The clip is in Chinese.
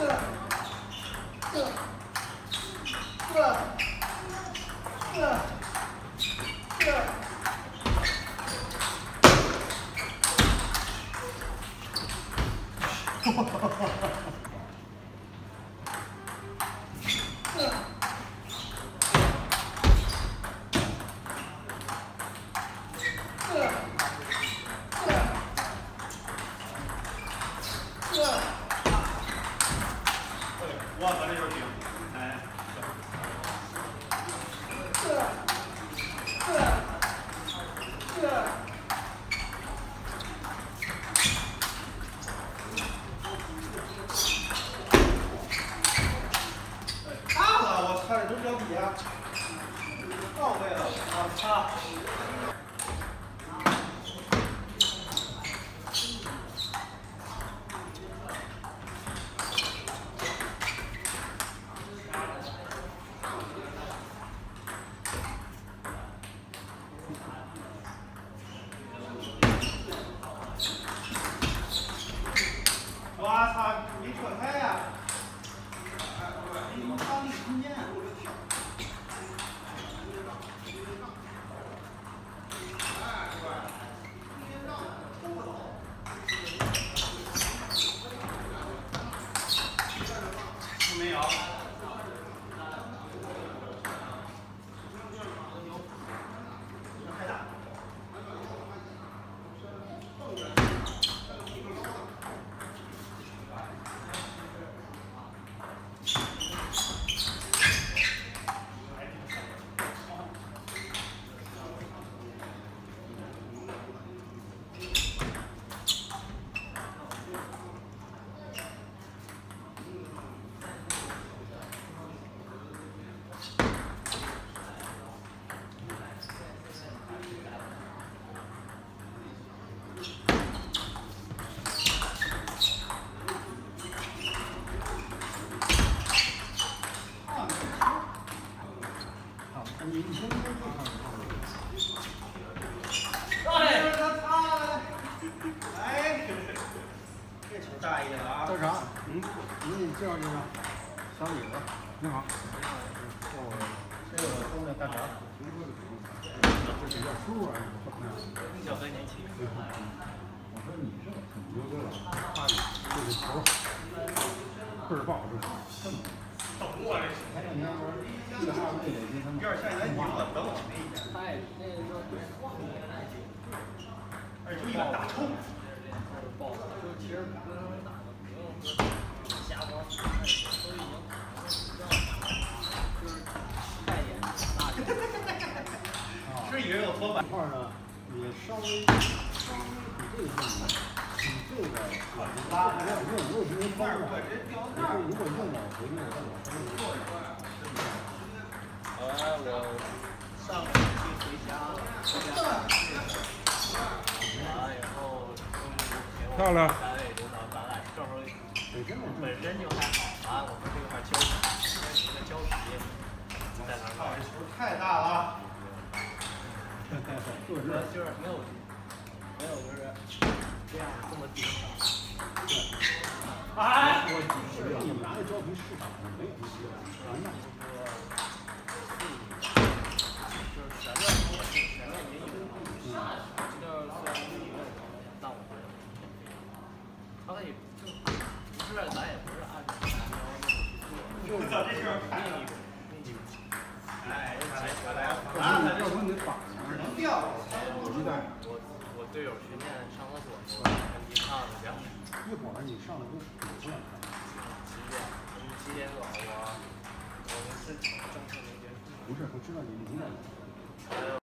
哇，咱这就是顶，哎。大了，我操，这都是脚底啊！到位了，我操！我操，没扯开呀！没发力空间。没有。太大。哎，这球大一点啊！ 叫啥？你介绍介绍。小李子，你好。这个东西干啥？这叫叔啊！ 小哥年轻。 我说你这挺牛的了，这个球倍儿棒，这是。 等我这。 前两天120倍得给他们。 有点像咱赢了，等我那一点。 哎，那个而且就一碗大臭。 爆了，就其实不用打的，不用说瞎光，都已经就是概念大点。 是以为有拖板。 块呢，也稍微比这个更比这个拉没有因为方了。如果用脑回路， 后来我上个星期回家，完了以后漂亮。 单位领导咱俩正好本身就还好啊，我们这块胶皮，那个胶皮在哪儿？ 这球太大了。 就是没有就是这样这么顶的。 哎， 我你们拿的胶皮市场上没有这些， 人家就是前面也有，但我觉得他也不是咱也不是按照我操，这球太大了。哎， 要不你得绑上， 能掉。 我队友去练上厕所去了，一看2点。 一会儿你上来就几点？ 几点走？我们是正式没结束。 不是，我知道你5点。